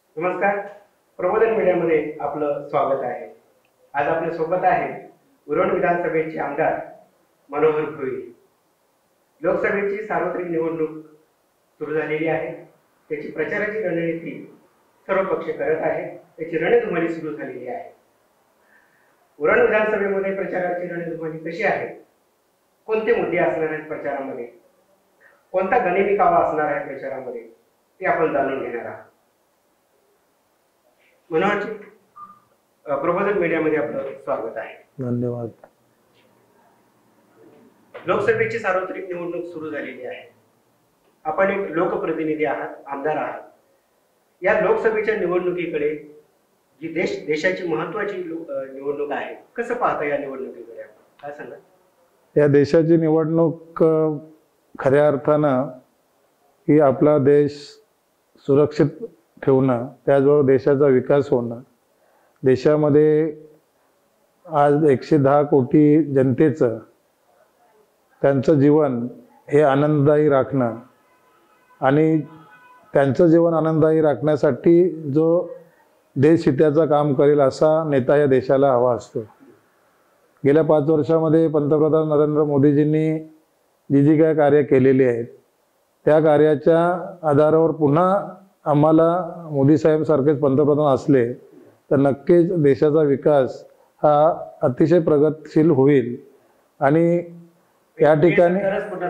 नमस्कार. प्रबोधन मीडियामध्ये आपलं स्वागत आहे. आज आपल्या सोबत आहे उरण विधानसभेचे आमदार मनोहर भोईर. लोकसभेची सार्वत्रिक निवडणूक सुरू झालेली आहे. त्याची प्रचाराची रणनीती सर्व पक्ष करत आहे. त्याची रणधुमाळी सुरू झालेली आहे. उरण विधानसभेमध्ये प्रचाराची रणधुमाळी कशी आहे, कोणते मुद्दे असणार आहेत प्रचारामध्ये, कोणता गनिमी कावा असणार आहे प्रचारामध्ये, ते आपण जाणून घेणार आहोत. मनोहरजी, प्रबोधन मीडियामध्ये आपलं स्वागत आहे. धन्यवाद. लोकसभेची सार्वत्रिक निवडणूक सुरू झालेली आहे. आपण एक लोकप्रतिनिधी आहात, आमदार आहात. या लोकसभेच्या निवडणुकीकडे जी देशाची महत्वाची निवडणूक आहे, कसं पाहता या निवडणुकीकडे, काय सांगा? या देशाची निवडणूक खऱ्या अर्थानं ही आपला देश सुरक्षित ठेवणं, त्याचबरोबर देशाचा विकास होणं, देशामध्ये आज 110 कोटी जनतेचं त्यांचं जीवन हे आनंददायी राखणं आणि त्यांचं जीवन आनंददायी राखण्यासाठी जो देशहिताचं काम करेल असा नेता या देशाला हवा असतो. गेल्या 5 वर्षामध्ये पंतप्रधान नरेंद्र मोदीजींनी जी काय कार्य केलेली आहेत, त्या कार्याच्या आधारावर पुन्हा आम्हाला मोदी साहेब सारखेच पंतप्रधान असले तर नक्कीच देशाचा विकास हा अतिशय प्रगतशील होईल. आणि या ठिकाणी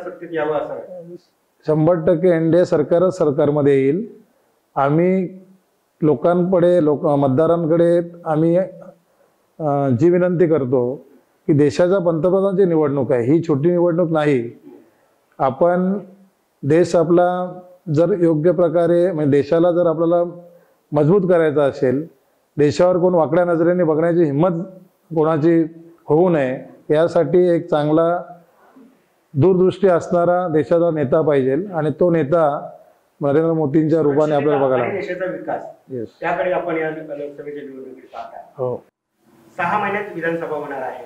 100% एनडीए सरकारच सरकारमध्ये येईल. आम्ही लोकांकडे मतदारांकडे आम्ही जी विनंती करतो की देशाच्या पंतप्रधानाची निवडणूक आहे, ही छोटी निवडणूक नाही. आपण देश आपला जर योग्य प्रकारे म्हणजे देशाला जर आपल्याला मजबूत करायचा असेल, देशावर कोण वाकड्या नजरेने बघण्याची हिंमत कोणाची होऊ नये, यासाठी एक चांगला दूरदृष्टी असणारा देशाचा नेता पाहिजे. आणि तो नेता नरेंद्र मोदींच्या रूपाने आपल्याला बघायला. देशाचा विकास त्याकडे आपण या लोकसभेच्या निवडणुकीत पाहता. हो, 6 महिन्यात विधानसभा होणार आहे.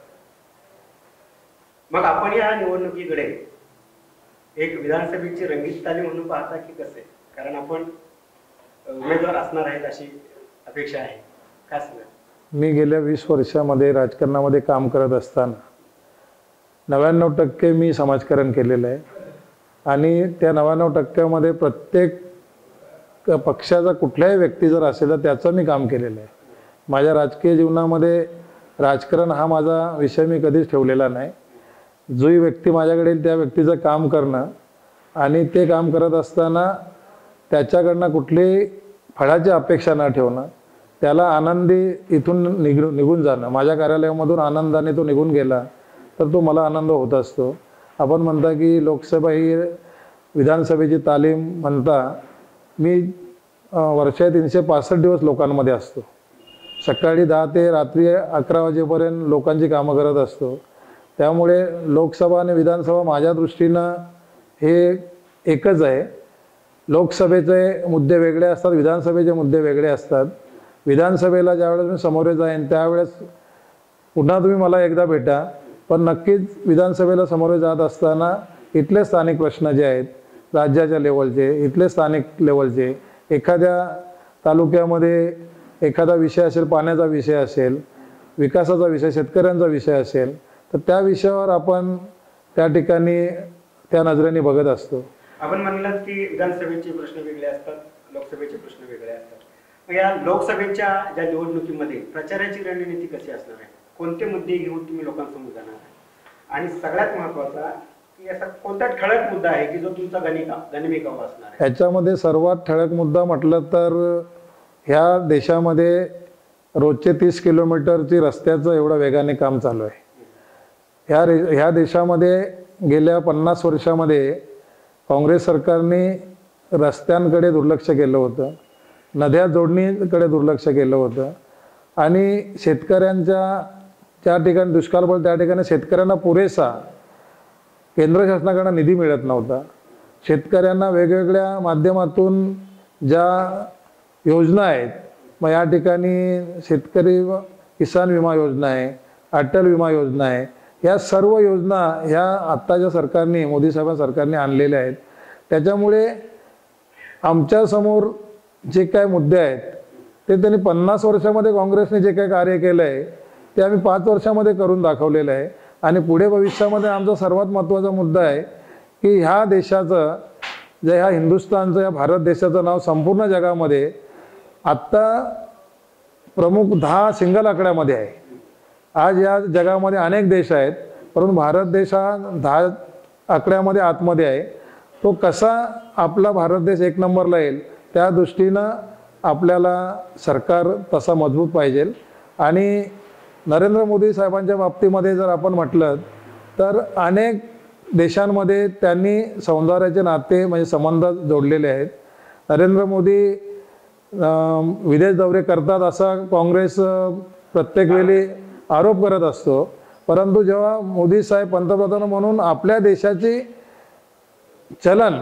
मग आपण या निवडणुकीकडे एक विधानसभेची रंगीत तालीम म्हणून पाहता की कसे? कारण आपण उमेदवार असणार आहेत अशी अपेक्षा आहे. काय सांगा? मी गेल्या 20 वर्षामध्ये राजकारणामध्ये काम करत असताना 99% मी समाजकारण केलेलं आहे. आणि त्या 99%मध्ये प्रत्येक पक्षाचा कुठल्याही व्यक्ती जर असेल तर त्याचं मी काम केलेलं आहे. माझ्या राजकीय जीवनामध्ये राजकारण हा माझा विषय मी कधीच ठेवलेला नाही. जो व्यक्ती माझ्याकडे येईल त्या व्यक्तीचं काम करणं आणि ते काम करत असताना त्याच्याकडनं कुठलीही फळाची अपेक्षा न ठेवणं, त्याला आनंदी इथून निघून जाणं. माझ्या कार्यालयामधून आनंदाने तो निघून गेला तर तो मला आनंद होत असतो. आपण म्हणता की लोकसभा ही विधानसभेची तालीम म्हणता. मी वर्षात 365 दिवस लोकांमध्ये असतो. सकाळी 10 ते रात्री 11 वाजेपर्यंत लोकांची कामं करत असतो. त्यामुळे लोकसभा आणि विधानसभा माझ्या दृष्टीनं हे एकच आहे. लोकसभेचे मुद्दे वेगळे असतात, विधानसभेचे मुद्दे वेगळे असतात. विधानसभेला ज्यावेळेस मी समोर जाईन त्यावेळेस पुन्हा तुम्ही मला एकदा भेटा. पण नक्कीच विधानसभेला समोर जात असताना इथले स्थानिक प्रश्न जे आहेत, राज्याच्या लेवलचे, इथले स्थानिक लेवलचे, एखाद्या तालुक्यामध्ये एखादा विषय असेल, पाण्याचा विषय असेल, विकासाचा विषय, शेतकऱ्यांचा विषय असेल, तर त्या विषयावर आपण त्या ठिकाणी त्या नजरेने बघत असतो. आपण म्हणलात की विधानसभेचे प्रश्न वेगळे असतात, लोकसभेचे प्रश्न वेगळे असतात. या लोकसभेच्या ज्या निवडणुकीमध्ये प्रचाराची रणनीती कशी असणार आहे, कोणते मुद्दे घेऊन तुम्ही लोकांसमोर जाणार आहे, आणि सगळ्यात महत्त्वाचा की असा कोणता ठळक मुद्दा आहे की जो तुमचा गनिमी कावा असणार आहे? ह्याच्यामध्ये सर्वात ठळक मुद्दा म्हटलं तर ह्या देशामध्ये रोजचे 30 किलोमीटरची रस्त्याचं एवढं वेगाने काम चालू आहे. ह्या देशामध्ये गेल्या 50 वर्षामध्ये काँग्रेस सरकारने रस्त्यांकडे दुर्लक्ष केलं होतं, नद्या जोडणीकडे दुर्लक्ष केलं होतं. आणि शेतकऱ्यांच्या ज्या ठिकाणी दुष्काळ पडला त्या ठिकाणी शेतकऱ्यांना पुरेसा केंद्र शासनाकडून निधी मिळत नव्हता. शेतकऱ्यांना वेगवेगळ्या माध्यमातून ज्या योजना आहेत, मग या ठिकाणी शेतकरी किसान विमा योजना आहे, अटल विमा योजना आहे, या सर्व योजना ह्या आत्ताच्या सरकारने, मोदी साहेब सरकारने आणलेल्या आहेत. त्याच्यामुळे आमच्यासमोर जे काय मुद्दे आहेत ते त्यांनी 50 वर्षामध्ये काँग्रेसने जे काही कार्य केलं आहे ते आम्ही 5 वर्षामध्ये करून दाखवलेलं आहे. आणि पुढे भविष्यामध्ये आमचा सर्वात महत्त्वाचा मुद्दा आहे की ह्या देशाचं जे ह्या हिंदुस्थानचं या भारत देशाचं नाव संपूर्ण जगामध्ये आत्ता प्रमुख 10 सिंगल आकड्यामध्ये आहे. आज या जगामध्ये अनेक देश आहेत परंतु भारत देश हा 10 आकड्यामध्ये आतमध्ये आहे. तो कसा आपला भारत देश 1 नंबरला येईल त्या दृष्टीनं आपल्याला सरकार तसा मजबूत पाहिजे. आणि नरेंद्र मोदी साहेबांच्या बाबतीमध्ये जर आपण म्हटलं तर अनेक देशांमध्ये त्यांनी सौंदर्याचे नाते म्हणजे संबंध जोडलेले आहेत. नरेंद्र मोदी विदेश दौरे करतात असा काँग्रेस प्रत्येक वेळी आरोप करत असतो, परंतु जेव्हा मोदी साहेब पंतप्रधान म्हणून आपल्या देशाची चलन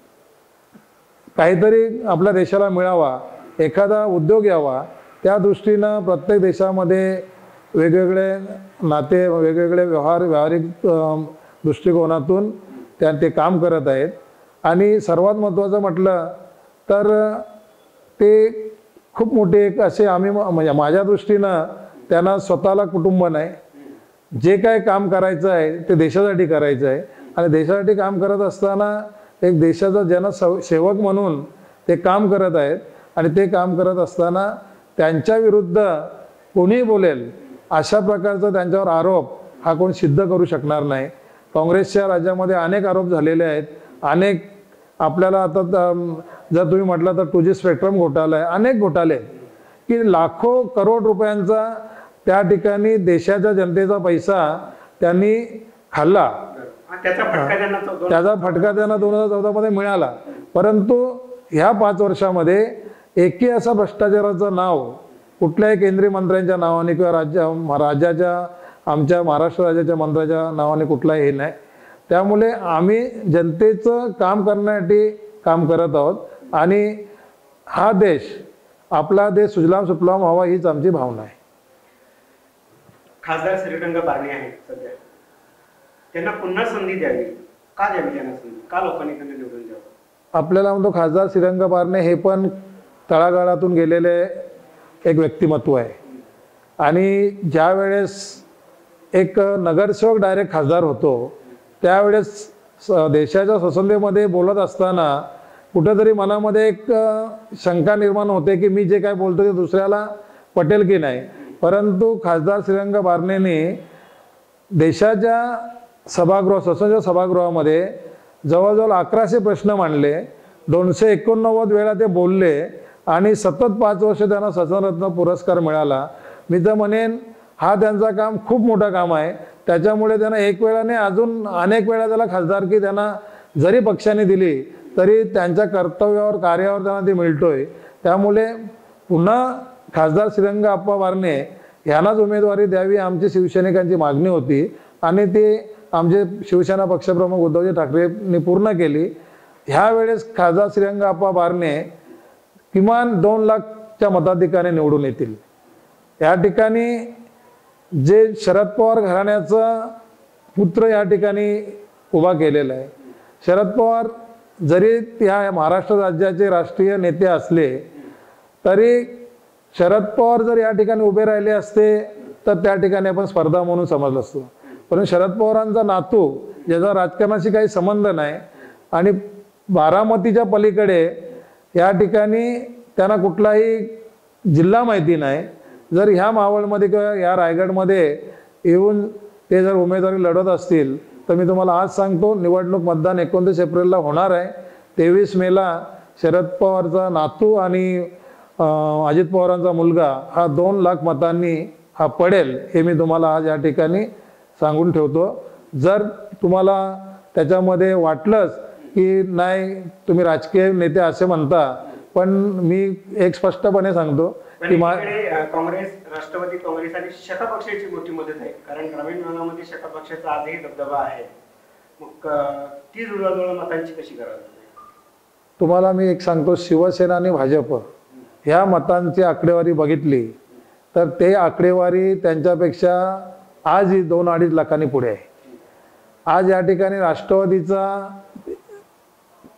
काहीतरी आपल्या देशाला मिळावा, एखादा उद्योग यावा, त्या दृष्टीनं प्रत्येक देशामध्ये वेगवेगळे नाते वेगवेगळे व्यावहारिक दृष्टिकोनातून ते काम करत आहेत. आणि सर्वात महत्त्वाचं म्हटलं तर ते खूप मोठे एक असे आम्ही म्हणजे माझ्या दृष्टीनं त्यांना स्वतःला कुटुंब नाही, जे काय काम करायचं आहे ते देशासाठी करायचं आहे. आणि देशासाठी काम करत असताना एक देशाचा जनसेवक म्हणून ते काम करत आहेत. आणि ते काम करत असताना त्यांच्या विरुद्ध कोणीही बोलेल अशा प्रकारचा त्यांच्यावर आरोप हा कोण सिद्ध करू शकणार नाही. काँग्रेसच्या राज्यामध्ये अनेक आरोप झालेले आहेत. अनेक आपल्याला आता जर तुम्ही म्हटलं तर 2G स्पेक्ट्रम घोटाळा आहे, अनेक घोटाळे आहेत की लाखो करोड रुपयांचा त्या ठिकाणी देशाच्या जनतेचा पैसा त्यांनी खाल्ला. त्याचा फटका त्यांना 2014 मध्ये मिळाला. परंतु ह्या 5 वर्षामध्ये एकही असा भ्रष्टाचाराचं नाव कुठल्याही केंद्रीय मंत्र्यांच्या नावाने किंवा राज्याच्या आमच्या महाराष्ट्र राज्याच्या मंत्र्याच्या नावाने कुठलाही हे नाही. त्यामुळे आम्ही जनतेचं काम करण्यासाठी काम करत आहोत. आणि हा देश आपला देश सुजलाम सुफलाम व्हावा हीच आमची भावना आहे. खासदार श्रीरंग बारणे आहेत सध्या, त्यांना पुन्हा संधी द्यावी, का द्यावी त्यांना संधी, का लोकांनी त्यांना निवडून द्यावं? आपल्याला म्हणतो खासदार श्रीरंग बारणे हे पण तळागाळातून गेलेले एक व्यक्तिमत्व आहे. आणि ज्या वेळेस एक नगरसेवक डायरेक्ट खासदार होतो त्यावेळेस देशाच्या संसदेमध्ये बोलत असताना कुठेतरी मनामध्ये एक शंका निर्माण होते की मी जे काय बोलतो ते दुसऱ्याला पटेल की नाही. परंतु खासदार श्रीरंग बारणेंनी देशाच्या संसदेच्या सभागृहामध्ये जवळजवळ 1100 प्रश्न मांडले, 289 वेळा ते बोलले आणि सतत 5 वर्ष त्यांना सचनरत्न पुरस्कार मिळाला. मी तर म्हणेन हा त्यांचा काम खूप मोठं काम आहे. त्याच्यामुळे त्यांना एक वेळा नाही अजून अनेक वेळा त्याला खासदारकी त्यांना जरी पक्षाने दिली तरी त्यांच्या कर्तव्यावर कार्यावर त्यांना ते मिळतोय. त्यामुळे पुन्हा खासदार श्रीरंग अप्पा बारणे यांनाच उमेदवारी द्यावी आमची शिवसैनिकांची मागणी होती. आणि ते आमचे शिवसेना पक्षप्रमुख उद्धवजी ठाकरेंनी पूर्ण केली. ह्या वेळेस खासदार श्रीरंग अप्पा बारणे किमान 2 लाखच्या मताधिक्याने निवडून येतील. या ठिकाणी जे शरद पवार घराण्याचा पुत्र या ठिकाणी उभा केलेला आहे. शरद पवार जरी या महाराष्ट्र राज्याचे राष्ट्रीय नेते असले तरी शरद पवार जर या ठिकाणी उभे राहिले असते तर त्या ठिकाणी आपण स्पर्धा म्हणून समजलं असतो. पण शरद पवारांचा नातू ज्याचा राजकारणाशी काही संबंध नाही आणि बारामतीच्या पलीकडे या ठिकाणी त्यांना कुठलाही जिल्हा माहिती नाही, जर ह्या मावळमध्ये किंवा या रायगडमध्ये येऊन ते जर उमेदवारी लढत असतील तर मी तुम्हाला आज सांगतो निवडणूक मतदान 29 एप्रिलला होणार आहे. 23 मेला शरद पवारचा नातू आणि अजित पवारांचा मुलगा हा 2 लाख मतांनी हा पडेल हे मी तुम्हाला आज या ठिकाणी सांगून ठेवतो. जर तुम्हाला त्याच्यामध्ये वाटलंच की नाही तुम्ही राजकीय नेते असे म्हणता, पण मी एक स्पष्टपणे सांगतो की काँग्रेस, राष्ट्रवादी काँग्रेस आणि शका पक्षाची मोठी मदत आहे. कारण ग्रामीण भागामध्ये शका पक्षाचा आजही दबदबा आहे. मग ती जुळवाजुळव मतांची कशी करावी? तुम्हाला मी एक सांगतो, शिवसेना आणि भाजप ह्या मतांची आकडेवारी बघितली तर ते आकडेवारी त्यांच्यापेक्षा आजही 2-2.5 लाखांनी पुढे आहे. आज या ठिकाणी राष्ट्रवादीचा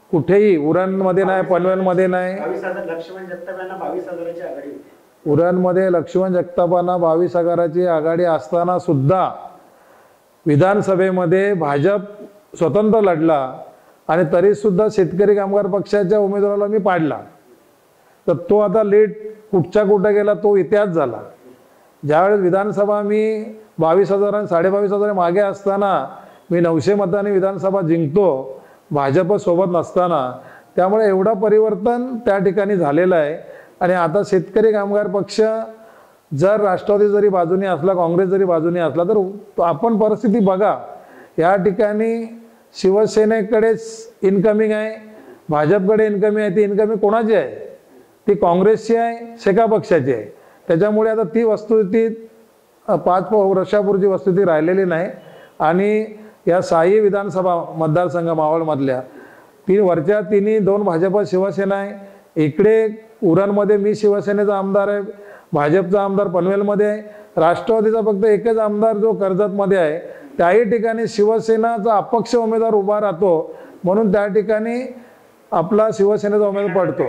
कुठेही उरणमध्ये नाही, पनवेलमध्ये नाही. 22,000 लक्ष्मण जगताप यांना 22,000ची आघाडी होती. उरणमध्ये लक्ष्मण जगतापांना 22,000ची आघाडी असताना सुद्धा विधानसभेमध्ये भाजप स्वतंत्र लढला आणि तरी सुद्धा शेतकरी कामगार पक्षाच्या उमेदवाराला मी पाडला. तर तो आता लीड कुठच्या कुठं गेला तो इतिहास झाला. ज्यावेळेस विधानसभा मी 22,000 आणि 22,500 मागे असताना मी 900 मतांनी विधानसभा जिंकतो भाजप सोबत नसताना. त्यामुळे एवढं परिवर्तन त्या ठिकाणी झालेलं आहे. आणि आता शेतकरी कामगार पक्ष जर राष्ट्रवादी जरी बाजूने असला, काँग्रेस जरी बाजूने असला, तर आपण परिस्थिती बघा. या ठिकाणी शिवसेनेकडेच इन्कमिंग आहे, भाजपकडे इन्कमिंग आहे. ती इन्कमिंग कोणाची आहे? ती काँग्रेसची आहे, शेका पक्षाची आहे. त्याच्यामुळे आता ती वस्तुस्थिती 5 वर्षापूर्वीची वस्तुस्थिती राहिलेली नाही. आणि या 6 विधानसभा मतदारसंघ मावळमधल्या वरच्या 2 भाजप शिवसेना आहे. इकडे उरणमध्ये मी शिवसेनेचा आमदार आहे, भाजपचा आमदार पनवेलमध्ये आहे, राष्ट्रवादीचा फक्त एकच आमदार जो कर्जतमध्ये आहे. त्याही ठिकाणी शिवसेनाचा अपक्ष उमेदवार उभा राहतो म्हणून त्या ठिकाणी आपला शिवसेनेचा उमेदवार पडतो.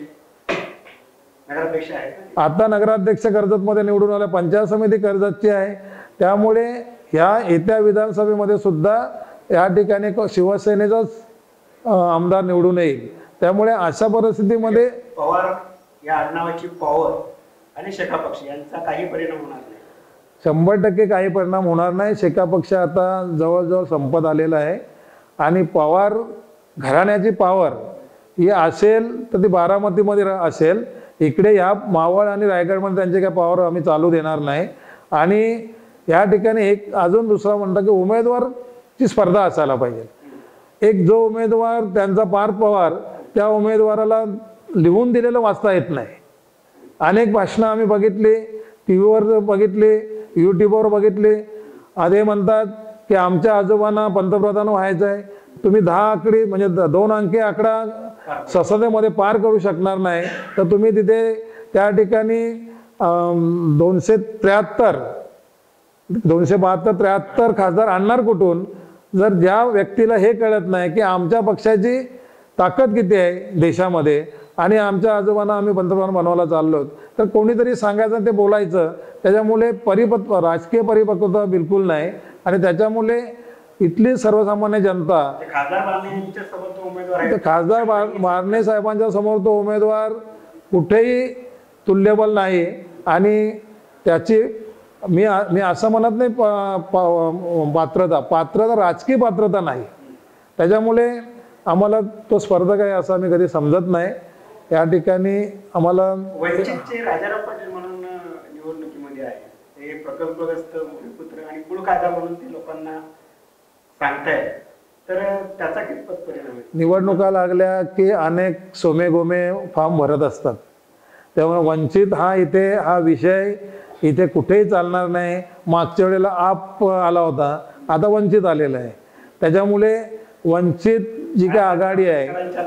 आता नगराध्यक्ष कर्जतमध्ये निवडून आला, पंचायत समिती कर्जतची आहे. त्यामुळे ह्या येत्या विधानसभेमध्ये सुद्धा या ठिकाणी शिवसेनेचाच आमदार निवडून येईल. त्यामुळे अशा परिस्थितीमध्ये पवार या आडनावाची पॉवर आणि शेका पक्ष यांचा काही परिणाम होणार नाही. 100% काही परिणाम होणार नाही. शेका पक्ष आता जवळजवळ संपत आलेला आहे. आणि पवार घराण्याची पॉवर ही असेल तर ती बारामतीमध्ये असेल. इकडे या मावळ आणि रायगडमध्ये त्यांची काय पॉवर आम्ही चालू देणार नाही. आणि या ठिकाणी एक अजून दुसरा म्हणतात की उमेदवारची स्पर्धा असायला पाहिजे. एक जो उमेदवार त्यांचा पार्थ पवार, त्या उमेदवाराला लिहून दिलेलं वाचता येत नाही. अनेक भाषणं आम्ही बघितली, टी व्हीवर बघितले, यूट्यूबवर बघितले. आधी म्हणतात की आमच्या आजोबांना पंतप्रधान व्हायचं आहे. तुम्ही 10 आकडी म्हणजे 2 अंकी आकडा संसदेमध्ये पार करू शकणार नाही. तर तुम्ही तिथे त्या ठिकाणी 273 272-73 खासदार आणणार कुठून? जर ज्या व्यक्तीला हे कळत नाही की आमच्या पक्षाची ताकद किती आहे देशामध्ये आणि आमच्या आजोबांना आम्ही पंतप्रधान बनवायला चाललो, तर कोणीतरी सांगायचं, ते बोलायचं. त्याच्यामुळे राजकीय परिपक्वता बिलकुल नाही. आणि त्याच्यामुळे इथली सर्वसामान्य जनता खासदार बारणे साहेबांच्या समोर तो उमेदवार कुठेही तुल्यबल नाही. आणि त्याची मी असं म्हणत नाही पात्रता राजकीय पात्रता नाही. त्याच्यामुळे आम्हाला तो स्पर्धक आहे असं आम्ही कधी समजत नाही. या ठिकाणी आम्हाला वंचितचे राजाराम पाटील म्हणून निवडणुकीमध्ये आहे. हे प्रकल्पग्रस्त पुत्र आणि कुळ कायदा म्हणून ते लोकांना सांगतायत. तर त्याचा कितपत परिणाम आहे? निवडणुका लागल्या की अनेक सोमे गोमे फॉर्म भरत असतात. त्यामुळे वंचित हा विषय इथे कुठेही चालणार नाही. मागच्या वेळेला आप आला होता, आता वंचित आलेला आहे. त्याच्यामुळे वंचित जी काय आघाडी आहे,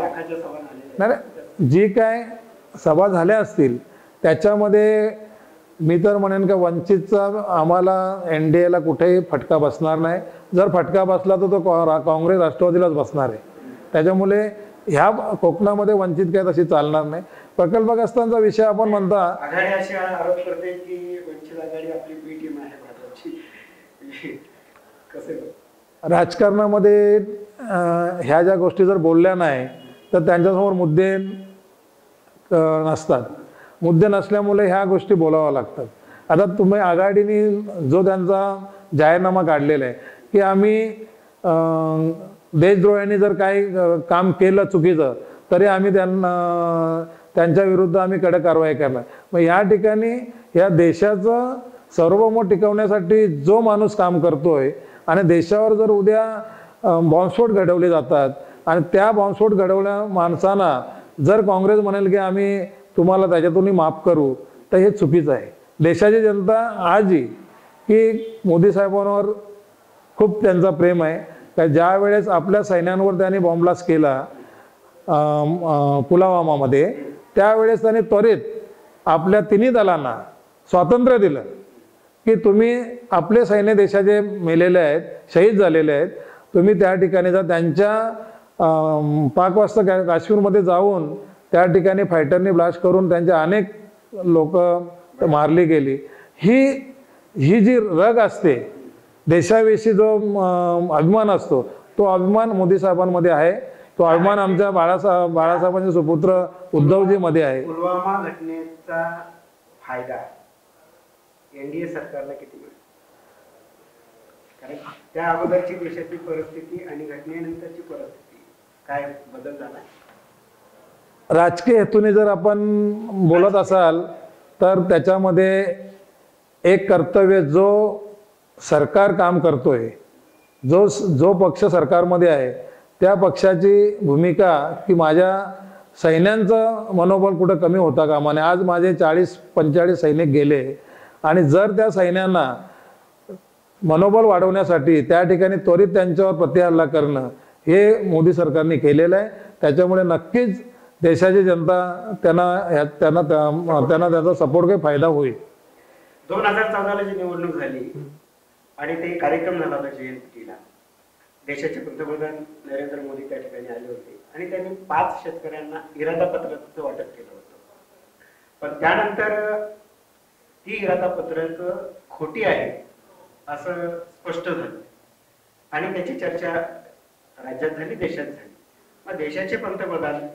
नाही जी काय सभा झाल्या असतील त्याच्यामध्ये मी तर म्हणेन का वंचितचा आम्हाला NDAला कुठेही फटका बसणार नाही. जर फटका बसला तर तो काँग्रेस राष्ट्रवादीलाच बसणार आहे. त्याच्यामुळे ह्या कोकणामध्ये वंचित काय तशी चालणार नाही. प्रकल्पग्रस्तांचा विषय आपण म्हणता आघाडी अशी आरोप करते की वंचित आघाडी आपली बी टीम आहे भाजपची. कसे राजकारणामध्ये ह्या ज्या गोष्टी जर बोलल्या नाही तर त्यांच्यासमोर मुद्दे नसतात. मुद्दे नसल्यामुळे ह्या गोष्टी बोलाव्या लागतात. आता तुम्ही आघाडीने जो त्यांचा जाहीरनामा काढलेला आहे की आम्ही देशद्रोह्यांनी जर काही काम केलं चुकीचं तरी आम्ही त्यांच्या विरुद्ध आम्ही कडक कारवाई करणार. मग या ठिकाणी या देशाचं सार्वभौम टिकवण्यासाठी जो माणूस काम करतोय आणि देशावर जर उद्या बॉम्बस्फोट घडवले जातात आणि त्या बॉम्बस्फोट घडवल्या माणसांना जर काँग्रेस म्हणेल की आम्ही तुम्हाला त्याच्यातूनही माफ करू, तर हे चुकीचं आहे. देशाची जनता आजही की मोदी साहेबांवर खूप त्यांचा प्रेम आहे. का ज्या वेळेस आपल्या सैन्यांवर त्यांनी बॉम्बलास्ट केला पुलवामामध्ये, त्यावेळेस त्यांनी त्वरित आपल्या 3 दलांना स्वातंत्र्य दिलं की तुम्ही आपले सैन्य देशाचे मेलेले आहेत, शहीद झालेले आहेत, तुम्ही त्या ठिकाणी जा, त्यांच्या 5 वाजता काश्मीरमध्ये जाऊन त्या ठिकाणी फायटरनी ब्लास्ट करून त्यांचे अनेक लोक मारली गेली. ही जी रग असते, देशाविषयी जो अभिमान असतो, तो अभिमान मोदी साहेबांमध्ये आहे. तो अभिमान आमच्या बाळासाहेबांचे सुपुत्र उद्धवजीमध्ये आहे. पुलवामा घटनेचा फायदा एनडीए सरकारला किती मिळेल? कारण त्या अगोदरची देशाची परिस्थिती आणि घटनेनंतरची परिस्थिती काय बदल झाला? राजकीय हेतूने जर आपण बोलत असाल तर त्याच्यामध्ये एक कर्तव्य, जो सरकार काम करतोय, जो पक्ष सरकारमध्ये आहे, त्या पक्षाची भूमिका की माझ्या सैन्यांचं मनोबल कुठं कमी होता कामा नये. आज माझे 40-45 सैनिक गेले आणि जर त्या सैन्यांना मनोबल वाढवण्यासाठी त्या ठिकाणी त्वरित त्यांच्यावर प्रतिहल्ला करणं हे मोदी सरकारने केलेलं आहे. त्याच्यामुळे नक्कीच देशाची जनता त्यांना त्याचा सपोर्ट काही फायदा होईल. 2014ला जी निवडणूक झाली आणि ते कार्यक्रम झाला होता JNPT ला, देशाचे पंतप्रधान नरेंद्र मोदी त्या ठिकाणी आले होते आणि त्यांनी 5 शेतकऱ्यांना इरादा पत्रकाचं वाटप केलं होतं. पण त्यानंतर ती इरादा पत्रक खोटी आहे असं स्पष्ट झालं आणि त्याची चर्चा राज्यात झाली, देशात झाली. मग देशाचे पंतप्रधान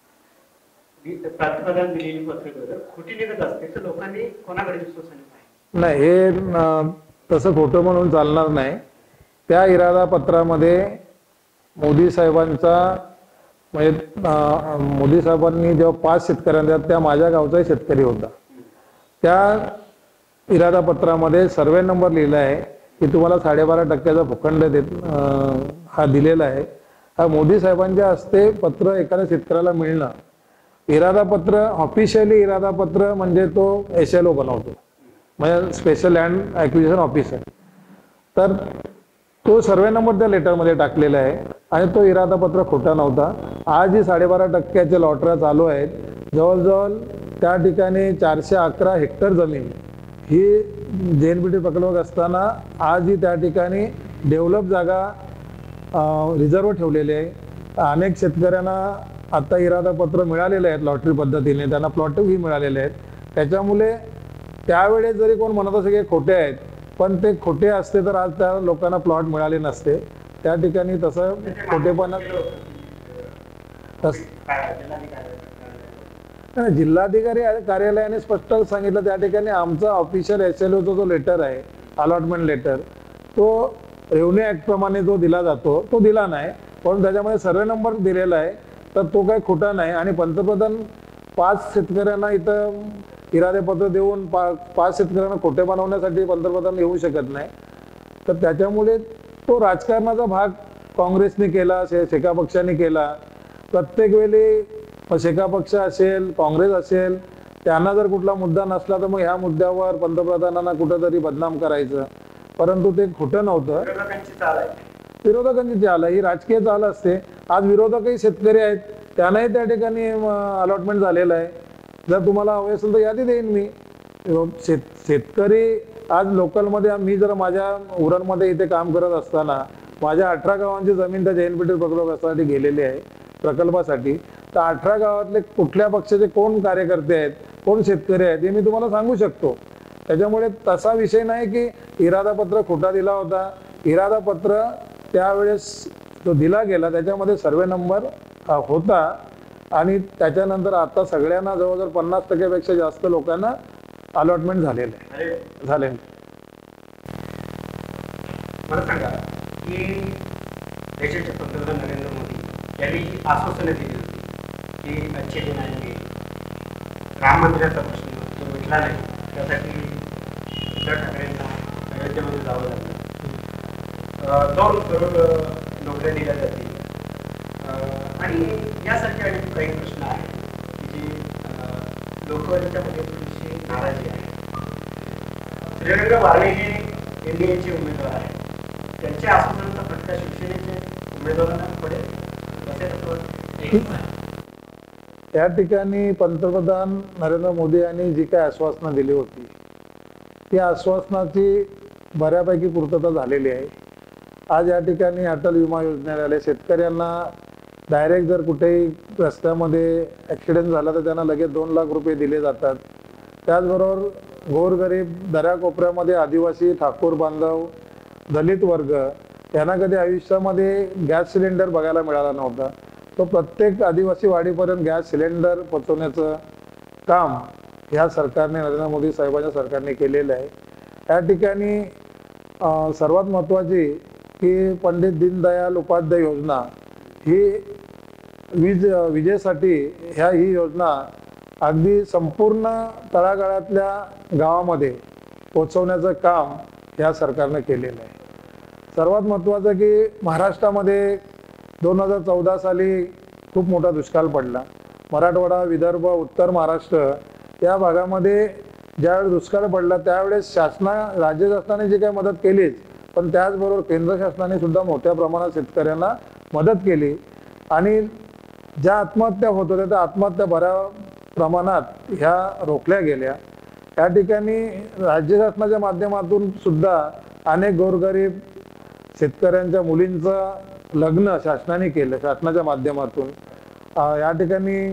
दिलेली पत्रक जर खोटी निघत असते तर लोकांनी कोणाकडे विश्वासाने पाहिजे? नाही, हे तसं खोटं म्हणून चालणार नाही. त्या इरादा पत्रामध्ये मोदी साहेबांचा म्हणजे मोदी साहेबांनी जेव्हा 5 शेतकऱ्यांना, त्या माझ्या गावचाही शेतकरी होता, त्या इरादा पत्रामध्ये सर्वे नंबर लिहिला आहे की तुम्हाला 12.5% भूखंड हा दिलेला आहे. हा मोदी साहेबांच्या हस्ते पत्र एखाद्या शेतकऱ्याला मिळणं, इरादा पत्र ऑफिशियली इरादा पत्र म्हणजे तो SLO बनवतो, म्हणजे स्पेशल लँड ॲक्विजिशन ऑफिसर. तर तो सर्वे नंबर त्या लेटरमध्ये टाकलेला आहे आणि तो इरादा पत्र खोटा नव्हता. आज ही 12.5% लॉटऱ्या चालू आहेत. जवळजवळ त्या ठिकाणी 411 हेक्टर जमीन ही JNPT प्रकल्प असताना आज ही त्या ठिकाणी डेव्हलप जागा रिझर्व ठेवलेली आहे. अनेक शेतकऱ्यांना आता इरादा पत्र मिळालेले आहेत लॉटरी पद्धतीने, त्यांना प्लॉटही मिळालेले आहेत. त्याच्यामुळे त्यावेळेस जरी कोण म्हणत असे की खोटे आहेत, पण ते खोटे असते तर आज त्या लोकांना प्लॉट मिळाले नसते. त्या ठिकाणी तसं खोटेपणा जिल्हाधिकारी कार्यालयाने स्पष्ट सांगितलं. त्या ठिकाणी आमचा ऑफिशियल SLOचा जो लेटर आहे, अलॉटमेंट लेटर, तो रेव्हन्यू ॲक्ट प्रमाणे जो दिला जातो तो दिला नाही, पण त्याच्यामध्ये सर्वे नंबर दिलेला आहे, तर तो काही खोटा नाही. आणि पंतप्रधान 5 शेतकऱ्यांना इथं इरादेपत्र देऊन 5 शेतकऱ्यांना खोटे बनवण्यासाठी पंतप्रधान येऊ शकत नाही. तर त्याच्यामुळे तो राजकारणाचा भाग काँग्रेसने केला, शेका पक्षाने केला. प्रत्येक वेळी शेका पक्ष असेल, काँग्रेस असेल, त्यांना जर कुठला मुद्दा नसला तर मग ह्या मुद्द्यावर पंतप्रधानांना कुठंतरी बदनाम करायचं. परंतु ते खोटं नव्हतं. विरोधकांची चाल आहे, ही राजकीय चाल असते. आज विरोधकही शेतकरी आहेत, त्यांनाही त्या ठिकाणी अलॉटमेंट झालेलं आहे. जर तुम्हाला हवे असेल तर यादी देईन मी. शेतकरी आज लोकलमध्ये, मी जर माझ्या उरणमध्ये इथे काम करत असताना माझ्या 18 गावांची जमीन त्या JNPT प्रकल्पासाठी गेलेली आहे, प्रकल्पासाठी. तर 18 गावातले कुठल्या पक्षाचे कोण कार्यकर्ते आहेत, कोण शेतकरी आहेत, हे मी तुम्हाला सांगू शकतो. त्याच्यामुळे तसा विषय नाही की इरादापत्र खोटा दिला होता. इरादापत्र त्यावेळेस जो दिला गेला त्याच्यामध्ये सर्वे नंबर होता आणि त्याच्यानंतर आता सगळ्यांना जवळजवळ 50% पेक्षा जास्त लोकांना अलॉटमेंट झालेले. मला सांगा की देशाचे पंतप्रधान नरेंद्र मोदी यांनी आश्वासने दिली होती की अच्छे दिन आएंगे, राम मंदिराचा प्रश्न तो मिटला नाही, त्यासाठी उद्धव ठाकरेंना अयोध्येमध्ये जावं लागलं. 2 करोड नोकऱ्या दिल्या जातील आणि यासारखे अनेक काही प्रश्न आहेत की जे लोक त्याच्यामध्ये थोडीशी नाराजी आहे. श्रीरंग बारणे हे NDAचे उमेदवार आहेत, त्यांच्या आश्वासनाचा फटका शिवसेनेचे उमेदवारांना पडेल असे त्या ठिकाणी पंतप्रधान नरेंद्र मोदी यांनी जी काही आश्वासनं दिली होती ती आश्वासनाची बऱ्यापैकी पूर्तता झालेली आहे. आज या ठिकाणी अटल विमा योजनेला शेतकऱ्यांना डायरेक्ट जर कुठेही रस्त्यामध्ये ॲक्सिडेंट झाला तर त्यांना लगेच 2 लाख रुपये दिले जातात. त्याचबरोबर गोरगरीब दऱ्याकोपऱ्यामध्ये आदिवासी, ठाकूर बांधव, दलित वर्ग यांना कधी आयुष्यामध्ये गॅस सिलेंडर बघायला मिळाला नव्हता. तो प्रत्येक आदिवासी वाडीपर्यंत गॅस सिलेंडर पोचवण्याचं काम ह्या सरकारने, नरेंद्र मोदी साहेबांच्या सरकारने केलेलं आहे. या ठिकाणी सर्वात महत्त्वाची की पंडित दीनदयाल उपाध्याय योजना ही विजेसाठी ही योजना अगदी संपूर्ण तळागाळातल्या गावामध्ये पोचवण्याचं काम या सरकारने केलेलं आहे. सर्वात महत्त्वाचं की महाराष्ट्रामध्ये 2014 साली खूप मोठा दुष्काळ पडला. मराठवाडा, विदर्भ, उत्तर महाराष्ट्र या भागामध्ये ज्यावेळेस दुष्काळ पडला त्यावेळेस राज्य शासनाने जी काही मदत केलीच, पण त्याचबरोबर केंद्र शासनाने सुद्धा मोठ्या प्रमाणात शेतकऱ्यांना मदत केली आणि ज्या आत्महत्या होत होत्या त्या आत्महत्या बऱ्या प्रमाणात ह्या रोखल्या गेल्या. या ठिकाणी राज्य शासनाच्या माध्यमातून सुद्धा अनेक गोरगरीब शेतकऱ्यांच्या मुलींचं लग्न शासनाने केलं शासनाच्या माध्यमातून. या ठिकाणी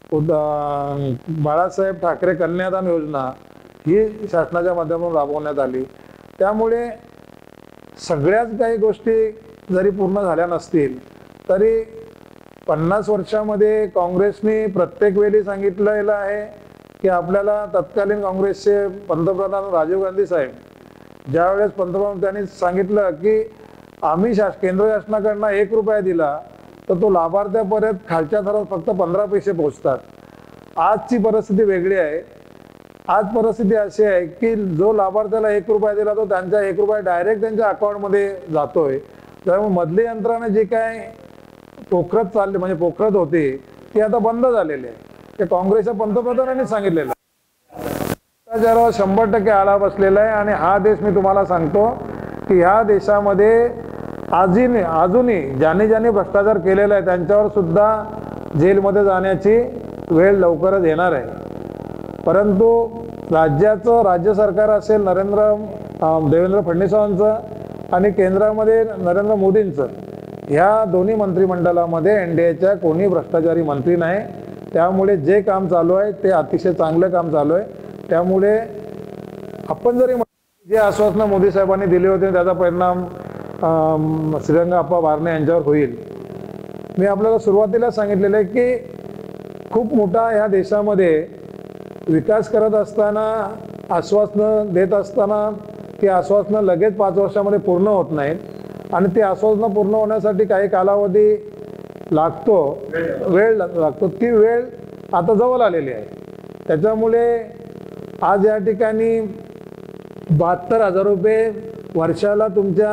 बाळासाहेब ठाकरे कन्यादान योजना ही शासनाच्या माध्यमातून राबवण्यात आली. त्यामुळे सगळ्याच काही गोष्टी जरी पूर्ण झाल्या नसतील तरी 50 वर्षामध्ये काँग्रेसने प्रत्येक वेळी सांगितलेलं आहे की आपल्याला तत्कालीन काँग्रेसचे पंतप्रधान राजीव गांधी साहेब ज्यावेळेस पंतप्रधान त्यांनी सांगितलं की आम्ही केंद्र शासनाकडनं 1 रुपया दिला तर तो लाभार्थ्यापर्यंत खालच्या थरात फक्त 15 पैसे पोहोचतात. आजची परिस्थिती वेगळी आहे. आज परिस्थिती अशी आहे की जो लाभार्थ्याला 1 रुपया दिला तो त्यांचा 1 रुपया डायरेक्ट त्यांच्या अकाउंटमध्ये जातोय. त्यामुळे मधली यंत्रणा जी काय पोखरत चालली म्हणजे पोखरत होती ती आता बंद झालेली आहे. ते काँग्रेसच्या पंतप्रधानांनी सांगितलेलं भ्रष्टाचारावर 100% आळा बसलेला आहे. आणि हा देश मी तुम्हाला सांगतो की ह्या देशामध्ये अजूनही ज्यांनी भ्रष्टाचार केलेला आहे त्यांच्यावर सुद्धा जेलमध्ये जाण्याची वेळ लवकरच येणार आहे. परंतु राज्य सरकार असेल देवेंद्र फडणवीसांचं आणि केंद्रामध्ये नरेंद्र मोदींचं, ह्या दोन्ही मंत्रिमंडळामध्ये NDAच्या कोणी भ्रष्टाचारी मंत्री नाही. त्यामुळे जे काम चालू आहे ते अतिशय चांगलं काम चालू आहे. त्यामुळे आपण जरी जे आश्वासनं मोदी साहेबांनी दिले होते त्याचा परिणाम श्रीरंग अप्पा बारणे यांच्यावर होईल. मी आपल्याला सुरुवातीला सांगितलेलं आहे की खूप मोठा ह्या देशामध्ये विकास करत असताना आश्वासनं देत असताना ती आश्वासनं लगेच 5 वर्षामध्ये पूर्ण होत नाहीत आणि ती आश्वासनं पूर्ण होण्यासाठी काही कालावधी लागतो, वेळ लागतो. ती वेळ आता जवळ आलेली आहे. त्याच्यामुळे आज या ठिकाणी 72,000 रुपये वर्षाला तुमच्या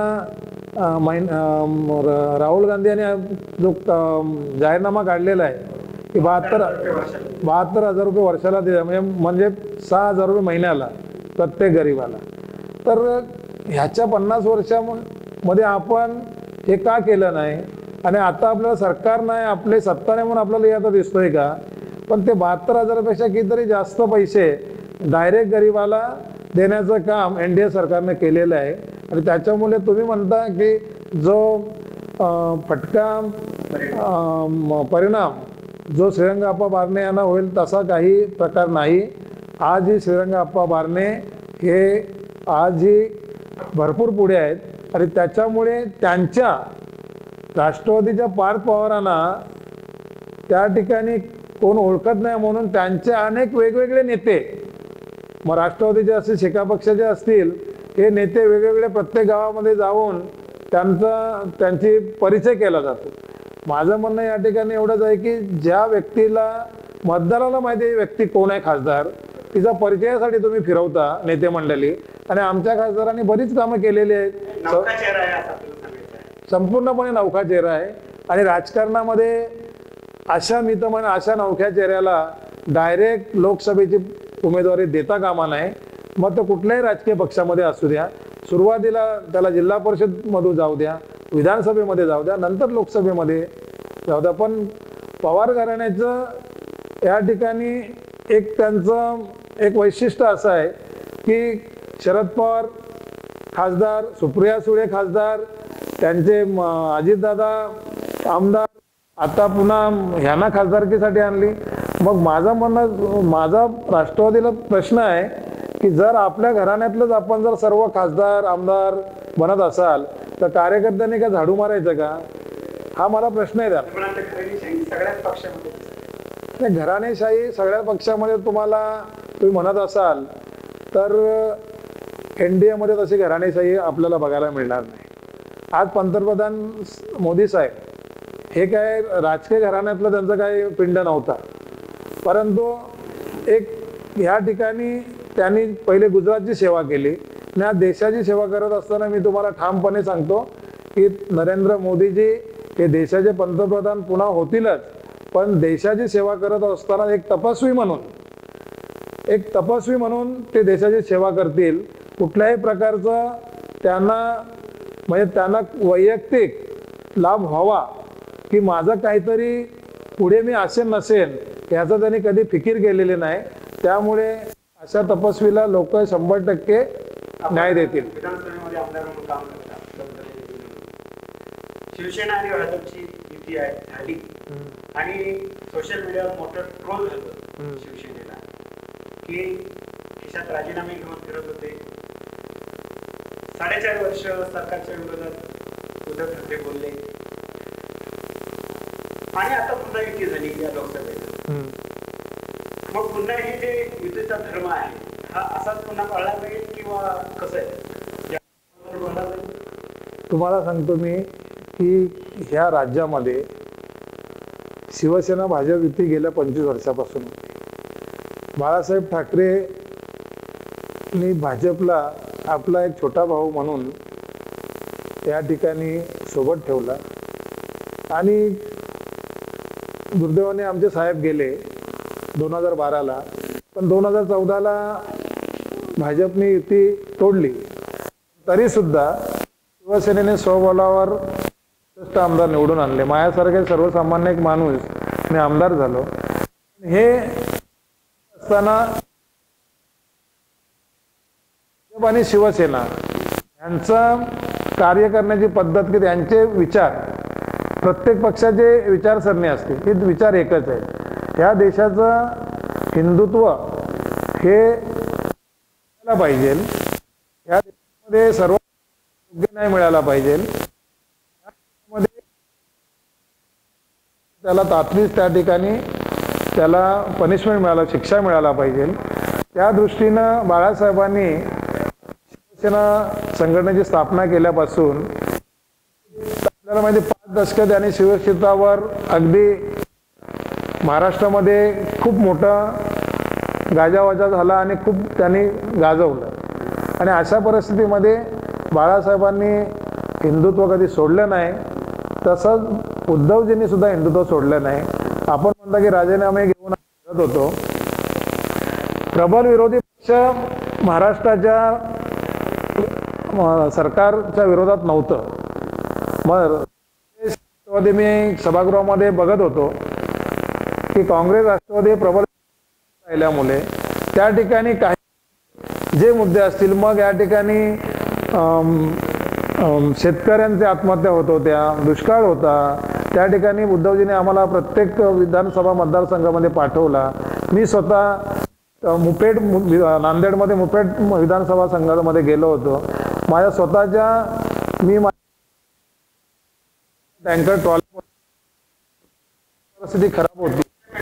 राहुल गांधी यांनी जो जाहीरनामा काढलेला आहे की 72,000 रुपये वर्षाला म्हणजे 6,000 रुपये महिन्याला प्रत्येक गरीबाला. तर ह्याच्या 50 वर्षामध्ये आपण हे का केलं नाही आणि आता आपल्याला सरकार नाही, आपले सत्ता नाही म्हणून आपल्याला हे आता दिसतोय का? पण ते 72,000पेक्षा कितीतरी जास्त पैसे डायरेक्ट गरीबाला देण्याचं काम NDA सरकारने केलेलं आहे. आणि त्याच्यामुळे तुम्ही म्हणता की जो फटका परिणाम जो श्रीरंग अप्पा बारणे यांना होईल तसा काही प्रकार नाही. आजही श्रीरंग अप्पा बारणे हे आजही भरपूर पुढे आहेत आणि त्याच्यामुळे त्यांच्या राष्ट्रवादीच्या पार्थ पवारांना त्या ठिकाणी कोण ओळखत नाही म्हणून त्यांचे अनेक वेगवेगळे नेते, मग राष्ट्रवादीचे असतील, शेका पक्षाचे असतील, हे नेते वेगवेगळे प्रत्येक गावामध्ये जाऊन त्यांची परिचय केला जातो. माझं म्हणणं या ठिकाणी एवढंच आहे की ज्या व्यक्तीला मतदाराला माहिती आहे व्यक्ती कोण आहे खासदार, तिचा परिचयासाठी तुम्ही फिरवता नेते मंडळी. आणि आमच्या खासदारांनी बरीच कामं केलेली आहेत. संपूर्णपणे नवखा चेहरा आहे. आणि राजकारणामध्ये अशा नवख्या चेहऱ्याला डायरेक्ट लोकसभेची उमेदवारी देता कामा नये. मग तो कुठल्याही राजकीय पक्षामध्ये असू द्या. सुरुवातीला त्याला जिल्हा परिषद मधून जाऊ द्या, विधानसभेमध्ये जाऊ द्या, नंतर लोकसभेमध्ये जाऊ द्या. पण पवार घराण्याचं या ठिकाणी त्यांचं एक वैशिष्ट्य असं आहे की शरद पवार खासदार, सुप्रिया सुळे खासदार, त्यांचे अजितदादा आमदार आता पुन्हा ह्यांना खासदारकीसाठी आणली. मग माझा राष्ट्रवादीला प्रश्न आहे की जर आपल्या घराण्यातलंच आपण जर सर्व खासदार आमदार बनत असाल तर कार्यकर्त्यांनी का झाडू मारायचं का, हा मला प्रश्न आहे. सगळ्याच पक्षामध्ये नाही, घराणेशाही सगळ्या पक्षामध्ये तुम्ही म्हणत असाल तर NDA मध्ये तशी घराणेशाही आपल्याला बघायला मिळणार नाही. आज पंतप्रधान मोदी साहेब हे काय राजकीय घराण्यातलं त्यांचं काही पिंड नव्हता, परंतु एक ह्या ठिकाणी त्यांनी पहिले गुजरातची सेवा केली आणि आज देशाची सेवा करत असताना मी तुम्हाला ठामपणे सांगतो की नरेंद्र मोदीजी हे देशाचे पंतप्रधान पुन्हा होतीलच, पण देशाची सेवा करत असताना एक तपस्वी म्हणून ते देशाची सेवा करतील. कुठल्याही प्रकारचं त्यांना वैयक्तिक लाभ व्हावा की माझं काहीतरी पुढे मी असेल नसेल याचं त्यांनी कधी फिकीर केलेली नाही. त्यामुळे अशा तपस्वीला लोक 100% न्याय देतील. विधानसभेमध्ये आमदार म्हणून काम करतात. शिवसेना आणि भाजपची युती झाली आणि सोशल मीडियावर मोठं ट्रोल झालं शिवसेनेला की खिशात राजीनामे घेऊन फिरत होते. 4.5 वर्ष सरकारच्या विरोधात उद्धव ठाकरे बोलले आणि आता पुन्हा युती झाली या लोकसभेत. मग पुन्हा हे जे युतीचा धर्म आहे हा असाच पुन्हा पाळला पाहिजे किंवा कसं आहे? तुम्हाला सांगतो मी की ह्या राज्यामध्ये शिवसेना भाजप युती गेल्या 25 वर्षापासून होती. बाळासाहेब ठाकरेंनी भाजपला आपला एक छोटा भाऊ म्हणून त्या ठिकाणी सोबत ठेवला आणि दुर्दैवाने आमचे साहेब गेले 2012ला, पण 2014ला भाजपने युती तोडली. तरी सुद्धा शिवसेनेने स्वबळावर आमदार निवडून आणले. माझ्यासारखे सर्वसामान्य एक माणूस मी आमदार झालो. हे असताना भाजप आणि शिवसेना यांचं कार्य करण्याची पद्धत की त्यांचे विचार प्रत्येक पक्षाचे विचारसरणी असते, हे विचार एकच आहे. ह्या देशाचं हिंदुत्व हे पाहिजे, ह्या देशामध्ये सर्व योग्य न्याय मिळाला पाहिजे, त्याला तात्विक त्या ठिकाणी त्याला पनिशमेंट मिळाला, शिक्षा मिळाला पाहिजे. त्या दृष्टीनं बाळासाहेबांनी शिवसेना संघटनेची स्थापना केल्यापासून आपल्याला माहिती 5 दशकं त्यांनी शिवक्षेत्रावर अगदी महाराष्ट्रामध्ये खूप मोठा गाजावाजा झाला आणि खूप त्यांनी गाजवलं. आणि अशा परिस्थितीमध्ये बाळासाहेबांनी हिंदुत्व कधी सोडलं नाही, तसंच उद्धवजींनी सुद्धा हिंदुत्व सोडलं नाही. आपण म्हणता की राजीनामे घेऊन फिरत होतो. प्रबल विरोधी पक्ष महाराष्ट्राच्या सरकारच्या विरोधात नव्हतं. मग राष्ट्रवादी मी सभागृहामध्ये बघत होतो की काँग्रेस राष्ट्रवादी प्रबल राहिल्यामुळे त्या ठिकाणी काही जे मुद्दे असतील, मग या ठिकाणी शेतकऱ्यांच्या आत्महत्या होत होत्या, दुष्काळ होता, त्या ठिकाणी उद्धवजीने आम्हाला प्रत्येक विधानसभा मतदारसंघामध्ये पाठवला. मी स्वतः मुपेड नांदेडमध्ये मुपेड विधानसभा संघामध्ये गेलो होतो. माझ्या स्वतःच्या मी टँकर ट्रॉली परिस्थिती खराब होती.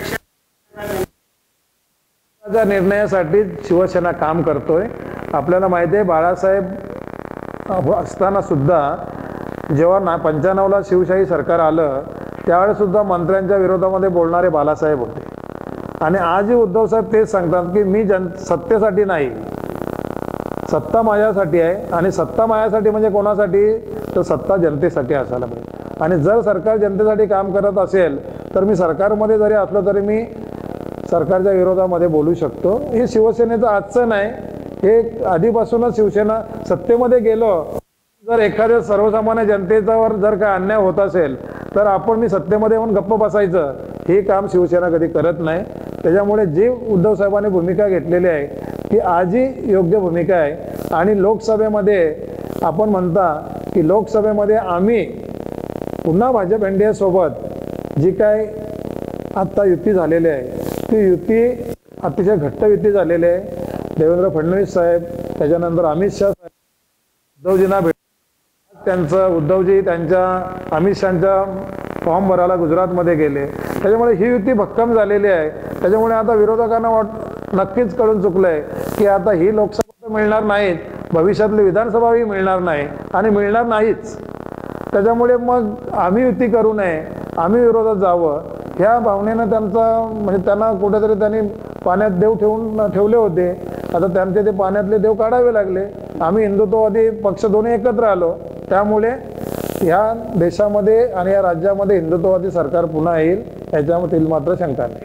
त्या निर्णयासाठी शिवसेना काम करतोय. आपल्याला माहिती आहे बाळासाहेब असताना सुद्धा जेव्हा 95ला शिवशाही सरकार आलं त्यावेळेस सुद्धा मंत्र्यांच्या विरोधामध्ये बोलणारे बाळासाहेब होते. आणि आजही उद्धव साहेब तेच सांगतात की मी सत्तेसाठी नाही, सत्ता माझ्यासाठी आहे. आणि सत्ता माझ्यासाठी म्हणजे कोणासाठी, तर सत्ता जनतेसाठी असायला पाहिजे. आणि जर सरकार जनतेसाठी काम करत असेल तर मी सरकारमध्ये जरी असलो तरी मी सरकारच्या विरोधामध्ये बोलू शकतो. हे शिवसेनेचं आजचं नाही, हे आधीपासूनच शिवसेना सत्तेमध्ये गेलो जर एखाद्या सर्वसामान्य जनतेच्यावर जर काय अन्याय होत असेल तर आपण मी सत्तेमध्ये येऊन गप्प बसायचं, हे काम शिवसेना कधी करत नाही. त्याच्यामुळे जी उद्धव साहेबांनी भूमिका घेतलेली आहे ती आजही योग्य भूमिका आहे. आणि लोकसभेमध्ये आपण म्हणता की लोकसभेमध्ये आम्ही पुन्हा भाजप NDA सोबत जी काय आता युती झालेली आहे ती युती अतिशय घट्ट युती झालेली आहे. देवेंद्र फडणवीस साहेब, त्याच्यानंतर अमित शाह साहेब उद्धवजींना भेट, त्यांचं उद्धवजी त्यांच्या अमित शहाच्या फॉर्म भरायला गुजरातमध्ये गेले. त्याच्यामुळे ही युती भक्कम झालेली आहे. त्याच्यामुळे आता विरोधकांना नक्कीच कळून चुकलंय की आता ही लोकसभा मिळणार नाहीत, भविष्यातली विधानसभाही मिळणार नाही आणि मिळणार नाहीच. त्याच्यामुळे मग आम्ही युती करू नये, आम्ही विरोधात जावं ह्या भावनेनं त्यांचा म्हणजे त्यांना कुठेतरी त्यांनी पाण्यात देव ठेवले होते. आता त्यांचे ते पाण्यातले देव काढावे लागले. आम्ही हिंदुत्ववादी पक्ष दोन्ही एकत्र आलो. त्यामुळे ह्या देशामध्ये आणि या राज्यामध्ये हिंदुत्ववादी सरकार पुन्हा येईल याच्यामध्ये मात्र शंका नाही.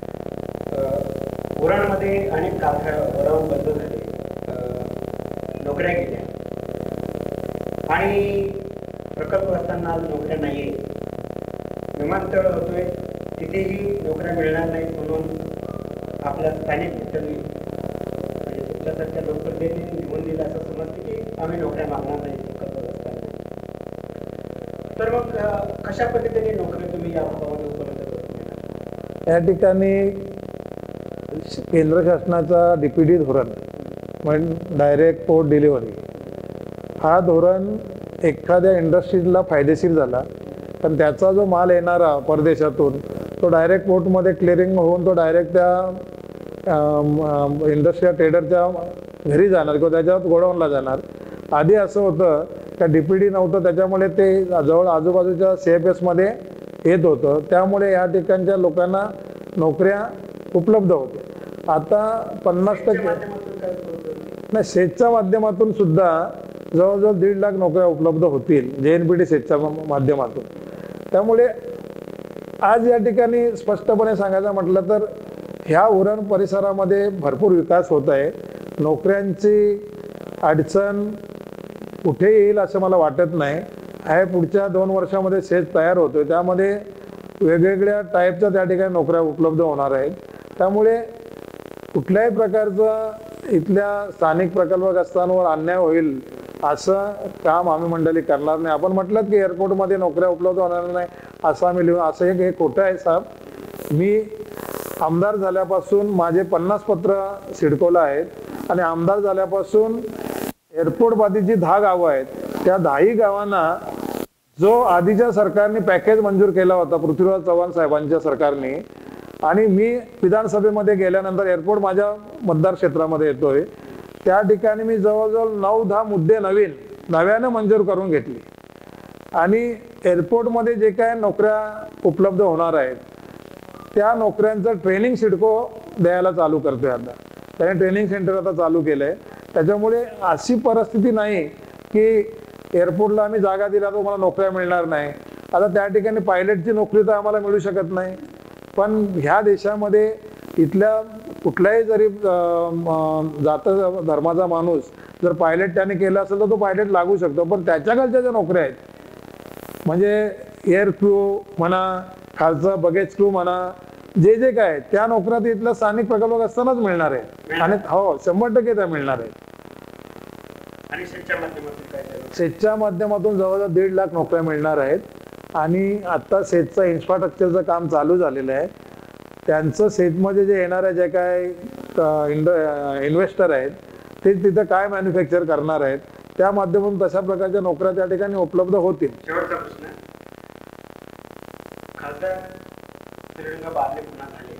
उरणमध्ये अनेक कारखाने बंद झाले, नोकऱ्या गेल्या आणि प्रकल्प असताना नोकऱ्या नाही. विमानतळ होतोय तिथेही नोकऱ्या मिळणार नाही म्हणून आपल्या स्थानिक नेत्यांनी म्हणजे तुमच्यासारख्या लोकप्रतिनिधींनी निवडून दिलं असं समजते की आम्ही नोकऱ्या मागणार नाही प्रकल्प असताना. तर मग कशा पद्धतीने नोकरी तुम्ही या भागामध्ये उपलब्ध करून या ठिकाणी केंद्र शासनाचा DPD धोरण म्हणजे डायरेक्ट पोर्ट डिलिव्हरी हा धोरण एखाद्या इंडस्ट्रीजला फायदेशीर झाला. पण त्याचा जो माल येणारा परदेशातून तो डायरेक्ट पोर्टमध्ये क्लिअरिंग होऊन तो डायरेक्ट त्या इंडस्ट्रीयल ट्रेडरच्या घरी जाणार किंवा त्याच्या गोडाऊनला जाणार. आधी असं होतं का DPD नव्हतं, त्याच्यामुळे ते जवळ आजूबाजूच्या CFSमध्ये येत होतं. त्यामुळे या ठिकाणच्या लोकांना नोकऱ्या उपलब्ध होत्या. आता 50% नाही, सेजच्या माध्यमातून सुद्धा जवळजवळ 1.5 लाख नोकऱ्या उपलब्ध होतील JNPT सेजच्या माध्यमातून. त्यामुळे आज या ठिकाणी स्पष्टपणे सांगायचं म्हटलं तर ह्या उरण परिसरामध्ये भरपूर विकास होत आहे. नोकऱ्यांची अडचण कुठे येईल असं मला वाटत नाही आहे. पुढच्या 2 वर्षामध्ये सेज तयार होतोय, त्यामध्ये वेगवेगळ्या टाईपच्या त्या ठिकाणी नोकऱ्या उपलब्ध होणार आहेत. त्यामुळे कुठल्याही प्रकारचा इथल्या स्थानिक प्रकल्पग्रस्तांवर अन्याय होईल असं काम आम्ही मंडळी करणार नाही. आपण म्हटलं की एअरपोर्टमध्ये नोकऱ्या उपलब्ध होणार नाही असं आम्ही लिहून, असं हे खोटं आहे साहेब. मी आमदार झाल्यापासून माझे 50 पत्र सिडकोला आहेत आणि आमदार झाल्यापासून एअरपोर्ट बाजूची 10 गावं आहेत. त्या 10ही गावांना जो आधीच्या सरकारने पॅकेज मंजूर केला होता पृथ्वीराज चव्हाण साहेबांच्या सरकारने, आणि मी विधानसभेमध्ये गेल्यानंतर एअरपोर्ट माझ्या मतदार क्षेत्रामध्ये येतोय, त्या ठिकाणी मी जवळजवळ 9-10 मुद्दे नव्यानं मंजूर करून घेतले. आणि एअरपोर्टमध्ये जे काय नोकऱ्या उपलब्ध होणार आहेत त्या नोकऱ्यांचं ट्रेनिंग सिडको द्यायला चालू करतोय. आता त्याने ट्रेनिंग सेंटर आता चालू केलंय. त्याच्यामुळे अशी परिस्थिती नाही की एअरपोर्टला आम्ही जागा दिला तर मला नोकऱ्या मिळणार नाही. आता त्या ठिकाणी पायलटची नोकरी तर आम्हाला मिळू शकत नाही, पण ह्या देशामध्ये इथल्या कुठल्याही जरी जात धर्माचा माणूस जर पायलट त्याने केला असेल तर तो पायलट लागू शकतो. पण त्याच्याकडच्या ज्या नोकऱ्या आहेत म्हणजे एअर क्रू म्हणा, खालचा बगेज क्रू म्हणा, जे काय त्या नोकऱ्या इथल्या स्थानिक प्रकल्प असतानाच मिळणार आहे. आणि हो 100% त्या मिळणार आहेत. सेजच्या माध्यमातून जवळजवळ 1.5 लाख नोकऱ्या मिळणार आहेत. आणि आता सेजचं इन्फ्रास्ट्रक्चरचं काम चालू झालेलं आहे. त्यांचं सेजमध्ये जे येणाऱ्या जे काय इन्व्हेस्टर आहेत ते तिथं काय मॅन्युफॅक्चर करणार आहेत त्या माध्यमातून तशा प्रकारच्या नोकऱ्या त्या ठिकाणी उपलब्ध होतील. शेवटचा प्रश्न, खासदार श्रीरंग बारणे पुन्हा झाले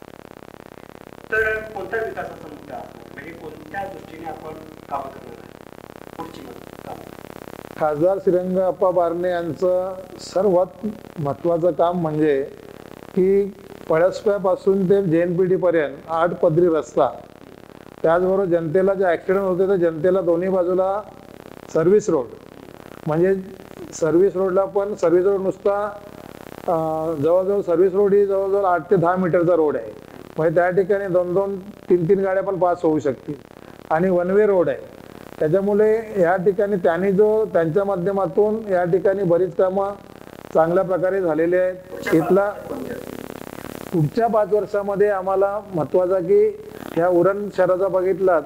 तर कोणत्या विकासाचा मुद्दा म्हणजे कोणत्या दृष्टीने आपण काम करणार पुढची काम? खासदार श्रीरंगप्पा बारणे यांचं सर्वात महत्त्वाचं काम म्हणजे की पळसप्यापासून ते JNPT पर्यंत 8 पदरी रस्ता, त्याचबरोबर जनतेला जे ॲक्सिडेंट होते तर जनतेला दोन्ही बाजूला सर्व्हिस रोड, म्हणजे सर्व्हिस रोडला पण सर्व्हिस रोड नुसता जवळजवळ सर्व्हिस रोड ही जवळजवळ 8 ते 10 मीटरचा रोड आहे. म्हणजे त्या ठिकाणी 2-2, 3-3 गाड्या पण पास होऊ शकतील. आणि वन वे रोड आहे. त्याच्यामुळे या ठिकाणी त्यांनी त्यांच्या माध्यमातून या ठिकाणी बरीच कामं चांगल्या प्रकारे झालेली आहेत. इथला पुढच्या 5 वर्षामध्ये आम्हाला महत्त्वाचा की ह्या उरण शहराचा बघितलात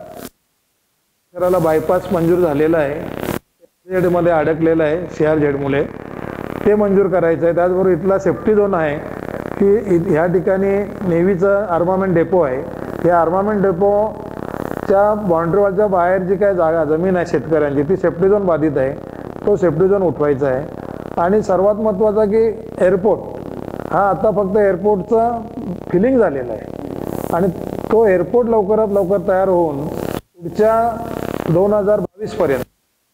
शहराला बायपास मंजूर झालेला आहे, मध्ये अडकलेला आहे CRZ मुळे. ते मंजूर करायचं आहे. त्याचबरोबर इथला सेफ्टी झोन आहे की ह्या ठिकाणी नेव्हीचं आर्मामेंट डेपो आहे. या आर्मामेंट डेपोच्या बाउंड्रीवरच्या बाहेर जी काय जागा जमीन आहे शेतकऱ्यांची ती सेफ्टी झोन बाधित आहे. तो सेफ्टी झोन उठवायचा आहे. आणि सर्वात महत्त्वाचं की एअरपोर्ट हा आता फक्त एअरपोर्टचं फिलिंग झालेलं आहे आणि तो एअरपोर्ट लवकरात लवकर तयार होऊन पुढच्या 2022 पर्यंत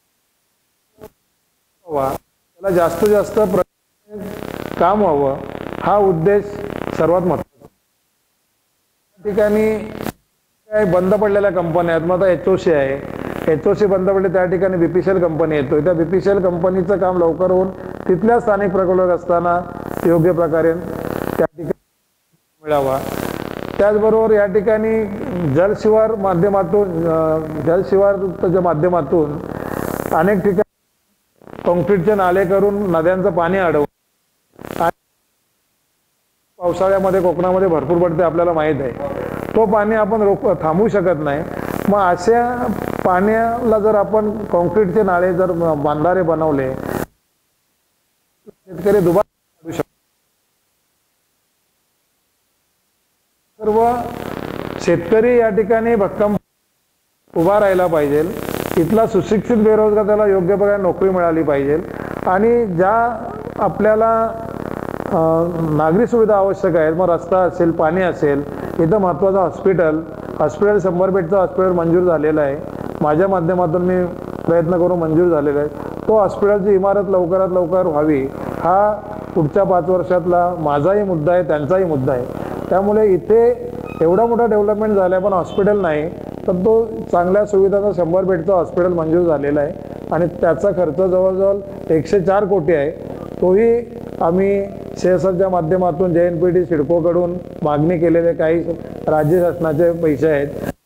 त्याला जास्तीत जास्त काम व्हावं हा उद्देश सर्वात महत्त्वाचा. त्या ठिकाणी काय बंद पडलेल्या कंपन्या आहेत. मग आता HOC आहे, HOC बंद पडले त्या ठिकाणी BPCL कंपनी येतोय. त्या BPCL कंपनीचं काम लवकर होऊन तिथल्या स्थानिक प्रकल्पग्रस्तांना योग्य प्रकारे त्या ठिकाणी मिळावा. त्याचबरोबर या ठिकाणी जलशिवार जलशिवारच्या माध्यमातून अनेक ठिकाणी कॉन्क्रीटचे नाले करून नद्यांचं पाणी अडवून पावसाळ्यामध्ये कोकणामध्ये भरपूर पडते आपल्याला माहीत आहे. तो पाणी आपण थांबवू शकत नाही. मग अशा पाण्याला जर आपण कॉन्क्रीटचे नाळे जर बांधारे बनवले शेतकरी दुबार काढू शकतो. सर्व शेतकरी या ठिकाणी भक्कम उभा राहिला पाहिजे. इथला सुशिक्षित बेरोजगार त्याला योग्य प्रकारे नोकरी मिळाली पाहिजे. आणि ज्या आपल्याला नागरी सुविधा आवश्यक आहेत, मग रस्ता असेल, पाणी असेल, इथं महत्त्वाचं हॉस्पिटल 100 बेडचं हॉस्पिटल मंजूर झालेलं आहे. माझ्या माध्यमातून मी प्रयत्न करून मंजूर झालेला आहे. तो हॉस्पिटलची इमारत लवकरात लवकर व्हावी हा पुढच्या 5 वर्षातला माझाही मुद्दा आहे, त्यांचाही मुद्दा आहे. त्यामुळे इथे एवढा मोठा डेव्हलपमेंट झाला पण हॉस्पिटल नाही, तर तो चांगल्या सुविधाचा 100 बेडचं हॉस्पिटल मंजूर झालेला आहे आणि त्याचा खर्च जवळजवळ 104 कोटी आहे. तोही आम्ही CSRच्या माध्यमातून JNPT सिडकोकडून मागणी केलेले काही राज्य शासनाचे पैसे आहेत.